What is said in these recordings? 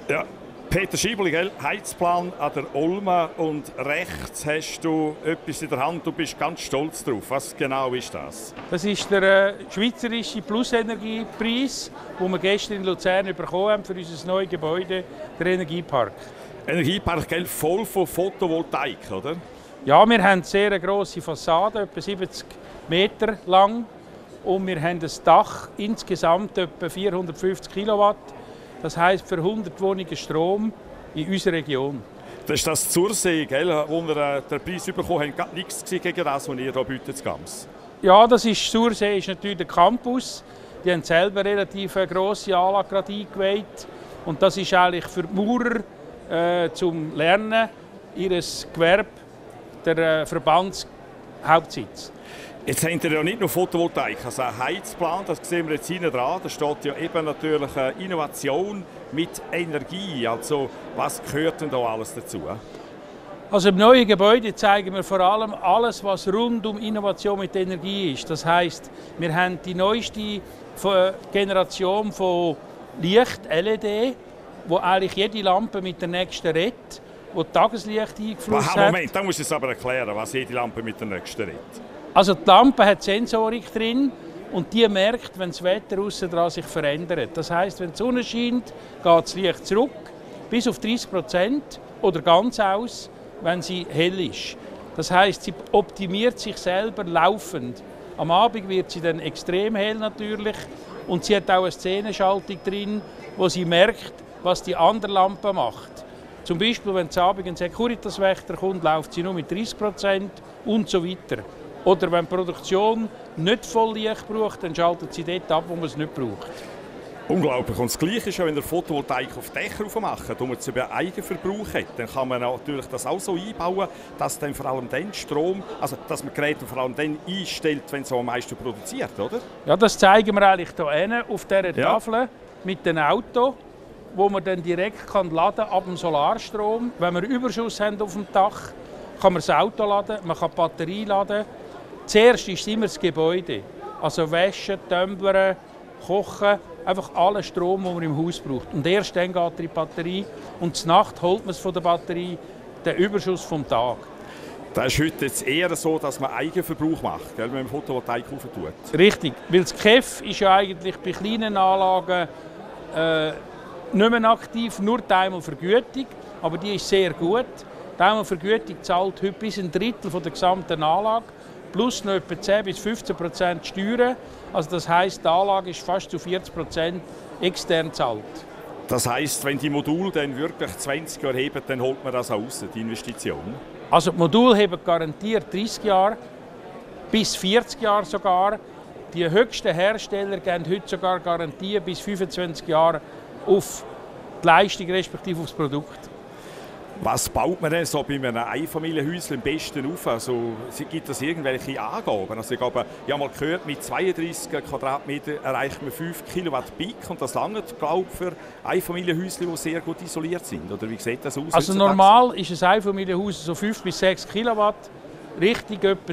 Ja, Peter Schiebli, gell? Heizplan an der Olma und rechts hast du etwas in der Hand, du bist ganz stolz drauf. Was genau ist das? Das ist der schweizerische Plusenergiepreis, den wir gestern in Luzern bekommen haben für unser neues Gebäude, der Energiepark. Energiepark, gell? Voll von Photovoltaik, oder? Ja, wir haben eine sehr grosse Fassade, etwa 70 Meter lang. Und wir haben ein Dach, insgesamt etwa 450 Kilowatt. Das heisst für 100 Wohnungen Strom in unserer Region. Das ist das Zursee, gell, wo wir den Preis bekommen haben. Gar nichts gegen das, was ihr hier bietet, Gams. Ja, das ist, Zursee ist natürlich der Campus. Die haben selber eine relativ grosse Anlage gerade eingeweiht. Und das ist eigentlich für die Maurer zum Lernen ihres Gewerbe der Verbandshauptsitz. Jetzt habt ihr ja nicht nur Photovoltaik, also ein Heizplan, das sehen wir jetzt hinten dran. Da steht ja eben natürlich Innovation mit Energie. Also was gehört denn da alles dazu? Also im neuen Gebäude zeigen wir vor allem alles, was rund um Innovation mit Energie ist. Das heisst, wir haben die neueste Generation von Licht, LED, wo eigentlich jede Lampe mit der nächsten redet, wo Tageslicht eingeflossen hat. Moment, da musst du es aber erklären, was jede Lampe mit der nächsten redet. Also die Lampe hat Sensorik drin und die merkt, wenn das Wetter aussen dran sich verändert. Das heisst, wenn die Sonne scheint, geht das Licht zurück, bis auf 30% oder ganz aus, wenn sie hell ist. Das heisst, sie optimiert sich selber laufend. Am Abend wird sie dann extrem hell natürlich und sie hat auch eine Szenenschaltung drin, wo sie merkt, was die andere Lampe macht. Zum Beispiel, wenn am Abend ein Securitas-Wächter kommt, läuft sie nur mit 30% und so weiter. Oder wenn die Produktion nicht voll Licht braucht, dann schaltet sie dort ab, wo man es nicht braucht. Unglaublich. Und das Gleiche ist ja, wenn ihr Photovoltaik auf Dächer macht, wo man es über Eigenverbrauch hat, dann kann man natürlich das auch so einbauen, dass dann vor allem den Strom, also dass man Geräte vor allem dann einstellt, wenn es am meisten produziert, oder? Ja, das zeigen wir eigentlich hier auf dieser Tafel mit dem Auto, wo man dann direkt laden kann ab dem Solarstrom. Wenn wir Überschuss haben auf dem Dach, kann man das Auto laden, man kann die Batterie laden. Zuerst ist immer das Gebäude, also Waschen, Tumbler, Kochen, einfach allen Strom, den man im Haus braucht. Und erst dann geht er in die Batterie und zur Nacht holt man es von der Batterie, den Überschuss vom Tag. Das ist heute jetzt eher so, dass man Eigenverbrauch macht, gell, wenn man Photovoltaik tut. Richtig, weil das KEF ist ja eigentlich bei kleinen Anlagen nicht mehr aktiv, nur die Einmalvergütung, aber die ist sehr gut. Die Einmalvergütung zahlt heute bis ein Drittel von der gesamten Anlage. Plus noch etwa 10 bis 15% Steuern. Also das heisst, die Anlage ist fast zu 40% extern gezahlt. Das heisst, wenn die Module dann wirklich 20 Jahre heben, dann holt man das raus, die Investition? Also die Module haben garantiert 30 Jahre, bis 40 Jahre sogar. Die höchsten Hersteller geben heute sogar Garantien bis 25 Jahre auf die Leistung respektive auf das Produkt. Was baut man denn so bei einem Einfamilienhäuschen am besten auf? Also, gibt es irgendwelche Angaben? Also, ich habe mal gehört, mit 32 Quadratmetern erreicht man 5 Kilowatt Peak und das langt, glaube ich, für Einfamilienhäuschen, die sehr gut isoliert sind. Oder wie sieht das aus? Also normal ist ein Einfamilienhaus so 5 bis 6 Kilowatt, richtig etwa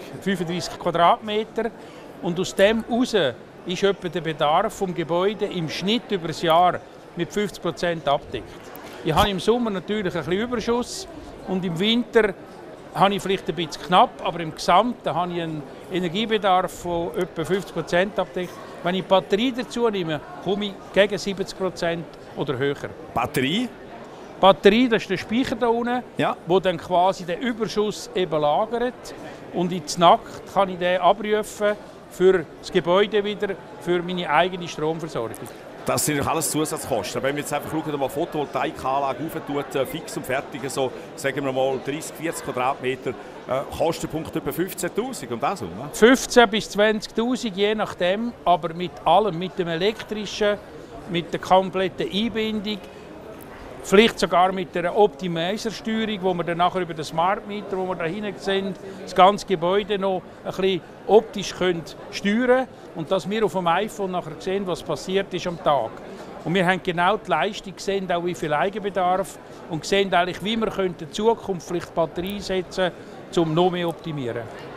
35 Quadratmeter. Und aus dem heraus ist etwa der Bedarf des Gebäudes im Schnitt über das Jahr mit 50% abdeckt. Ich habe im Sommer natürlich ein bisschen Überschuss und im Winter habe ich vielleicht ein bisschen knapp, aber im Gesamten habe ich einen Energiebedarf von etwa 50% abdeckt. Wenn ich die Batterie dazu nehme, komme ich gegen 70% oder höher. Batterie? Batterie, das ist der Speicher da unten, ja, wo dann quasi den Überschuss eben lagert. Und in der Nacht kann ich den abrufen für das Gebäude wieder, für meine eigene Stromversorgung. Das sind alles Zusatzkosten. Wenn wir jetzt einfach schauen, mal Photovoltaikanlage auftut, fix und fertig, so, sagen wir mal 30, 40 Quadratmeter, Kostenpunkt etwa 15'000 und das, ne? 15 bis 20'000, je nachdem, aber mit allem, mit dem elektrischen, mit der kompletten Einbindung, vielleicht sogar mit der Optimizer-Steuerung, wo wir dann nachher über den Smart Meter, wo wir da hinten sehen, das ganze Gebäude noch ein bisschen optisch steuern können und dass wir auf dem iPhone nachher sehen, was passiert ist am Tag. Und wir haben genau die Leistung gesehen, auch wie viel Eigenbedarf und sehen eigentlich, wie wir in Zukunft vielleicht Batterie setzen können, um noch mehr zu optimieren.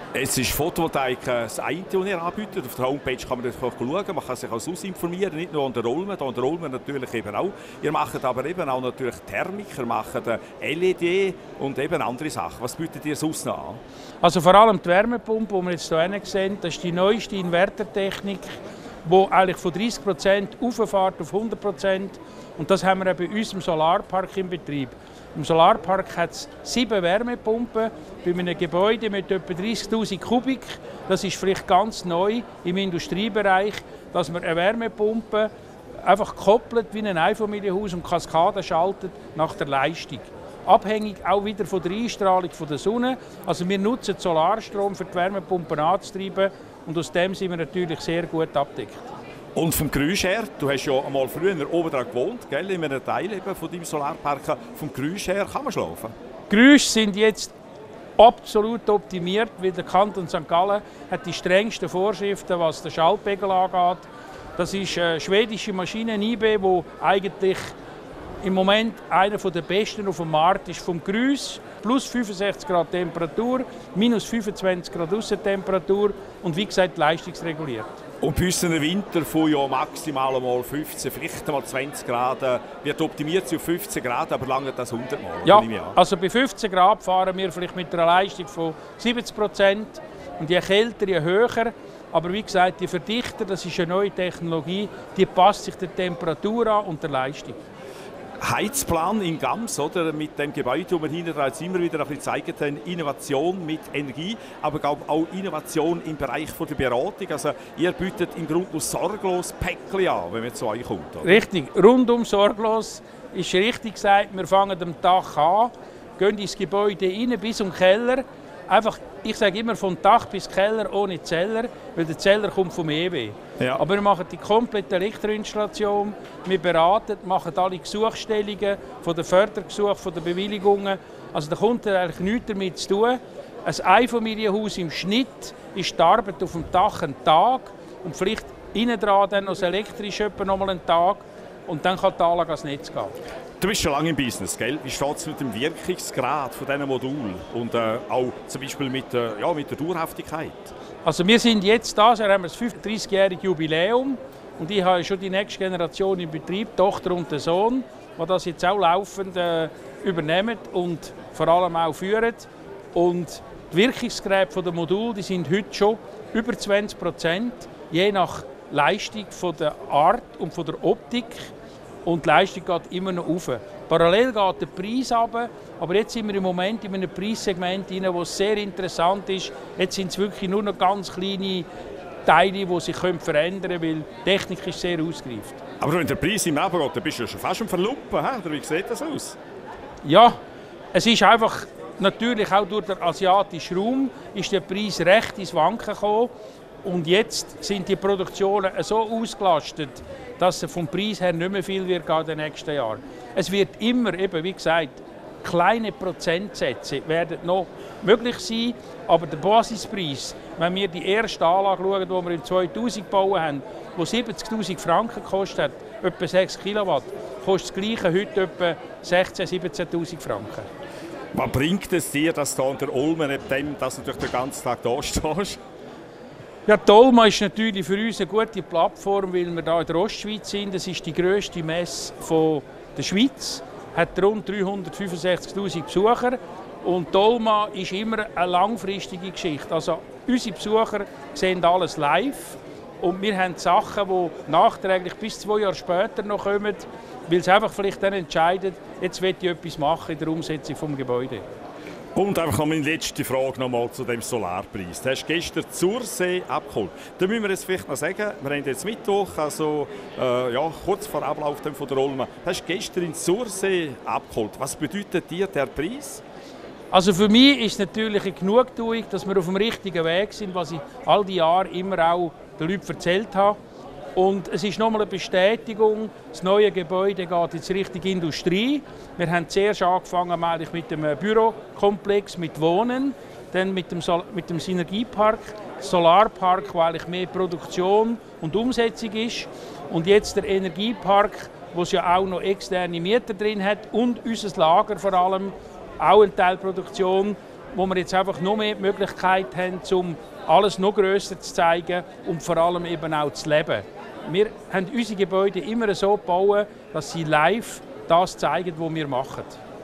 Es ist Photovoltaik das eine, das ihr anbietet. Auf der Homepage kann man das auch schauen. Man kann sich auch sonst informieren, nicht nur an der Olmen. An der Olmen natürlich eben auch. Ihr macht aber eben auch natürlich Thermik, ihr macht LED und eben andere Sachen. Was bietet ihr sonst noch an? Also vor allem die Wärmepumpe, die wir jetzt hier sehen, das ist die neueste Invertertechnik, die eigentlich von 30% auffährt auf 100%. Und das haben wir bei uns im Solarpark im Betrieb. Im Solarpark hat es 7 Wärmepumpen bei einem Gebäude mit etwa 30'000 Kubik. Das ist vielleicht ganz neu im Industriebereich, dass man eine Wärmepumpe einfach koppelt wie ein Einfamilienhaus und Kaskaden schaltet nach der Leistung. Abhängig auch wieder von der Einstrahlung von der Sonne. Also wir nutzen Solarstrom für die Wärmepumpen anzutreiben und aus dem sind wir natürlich sehr gut abgedeckt. Und vom Geräusch her, du hast ja einmal früher oben dran gewohnt, gell, in einem Teil eben von deinem Solarpark. Vom Geräusch her kann man schlafen? Geräusche sind jetzt absolut optimiert, weil der Kanton St. Gallen hat die strengsten Vorschriften, was den Schallpegel angeht. Das ist eine schwedische Maschine, IB, die eigentlich im Moment einer der besten auf dem Markt ist vom Geräusch. Plus 65 Grad Temperatur, minus 25 Grad Aussentemperatur und wie gesagt leistungsreguliert. Und bei uns im Winter von ja maximal einmal 15, vielleicht einmal 20 Grad, wird optimiert auf 15 Grad, aber lange das 100 Mal. Ja, also bei 15 Grad fahren wir vielleicht mit einer Leistung von 70% und je kälter, je höher. Aber wie gesagt, die Verdichter, das ist eine neue Technologie, die passt sich der Temperatur an und der Leistung. Heizplan in Gams, oder? Mit dem Gebäude, wo wir hinten jetzt immer wieder ein bisschen gezeigt haben, Innovation mit Energie, aber auch Innovation im Bereich der Beratung. Also ihr bietet im Grunde sorglos Päckchen an, wenn man zu euch kommt. Oder? Richtig, rundum sorglos ist richtig gesagt. Wir fangen am Dach an, gehen ins Gebäude rein bis zum Keller. Einfach, ich sage immer von Dach bis Keller ohne Zeller, weil der Zeller kommt vom EW. Ja. Aber wir machen die komplette Elektroinstallation, wir beraten, machen alle Gesuchstellungen von den Fördergesuchen, von den Bewilligungen. Also da kommt eigentlich nichts damit zu tun. Ein Einfamilienhaus im Schnitt ist die Arbeit auf dem Dach einen Tag und vielleicht innen dran dann noch das elektrisch etwa noch mal einen Tag und dann kann die Anlage ans Netz gehen. Du bist schon lange im Business, gell? Wie steht es mit dem Wirkungsgrad von diesen Modulen und auch zum Beispiel mit der Dauerhaftigkeit? Also wir sind jetzt da, wir haben das 35-jährige Jubiläum und ich habe schon die nächste Generation im Betrieb, Tochter und der Sohn, die das jetzt auch laufend übernehmen und vor allem auch führen. Und die Wirkungsgrade der Module die sind heute schon über 20%, je nach Leistung von der Art und von der Optik. Und die Leistung geht immer noch rauf. Parallel geht der Preis runter, aber jetzt sind wir im Moment in einem Preissegment rein, das sehr interessant ist. Jetzt sind es wirklich nur noch ganz kleine Teile, die sich verändern können, weil die Technik ist sehr ausgereift. Aber wenn der Preis im Leben geht, dann bist du ja schon fast am Verluppen, oder wie sieht das aus? Ja, es ist einfach natürlich auch durch den asiatischen Raum ist der Preis recht ins Wanken gekommen. Und jetzt sind die Produktionen so ausgelastet, dass es vom Preis her nicht mehr viel wird in den nächsten Jahren. Es wird immer, eben, wie gesagt, kleine Prozentsätze werden noch möglich sein, aber der Basispreis, wenn wir die erste Anlage schauen, die wir in 2000 gebaut haben, die 70'000 Franken gekostet hat, etwa 6 Kilowatt, kostet das Gleiche heute etwa 16'000, 17'000 Franken. Was bringt es dir, dass du an der Olmen, dass du den ganzen Tag da stehst? Ja, die Olma ist natürlich für uns eine gute Plattform, weil wir hier in der Ostschweiz sind. Das ist die grösste Messe der Schweiz, hat rund 365'000 Besucher. Und die Olma ist immer eine langfristige Geschichte. Also unsere Besucher sehen alles live und wir haben Sachen, die nachträglich bis 2 Jahre später noch kommen, weil sie einfach vielleicht dann entscheiden, jetzt will ich etwas machen in der Umsetzung des Gebäudes. Und einfach noch meine letzte Frage noch mal zu dem Solarpreis. Du hast gestern zur See abgeholt. Da müssen wir jetzt vielleicht noch sagen, wir haben jetzt Mittwoch, also kurz vor Ablauf von der Olma. Du hast gestern in Sursee abgeholt. Was bedeutet dir der Preis? Also für mich ist es natürlich eine Genugtuung, dass wir auf dem richtigen Weg sind, was ich all die Jahre immer auch den Leuten erzählt habe. Und es ist nochmal eine Bestätigung, das neue Gebäude geht jetzt Richtung Industrie. Wir haben zuerst angefangen mit dem Bürokomplex, mit Wohnen, dann mit dem Synergiepark, Solarpark, weil eigentlich mehr Produktion und Umsetzung ist. Und jetzt der Energiepark, wo es ja auch noch externe Mieter drin hat und unser Lager vor allem, auch eine Teilproduktion. wo wir jetzt einfach noch mehr die Möglichkeit haben, um alles noch grösser zu zeigen und vor allem eben auch zu leben. Wir haben unsere Gebäude immer so gebaut, dass sie live das zeigen, was wir machen.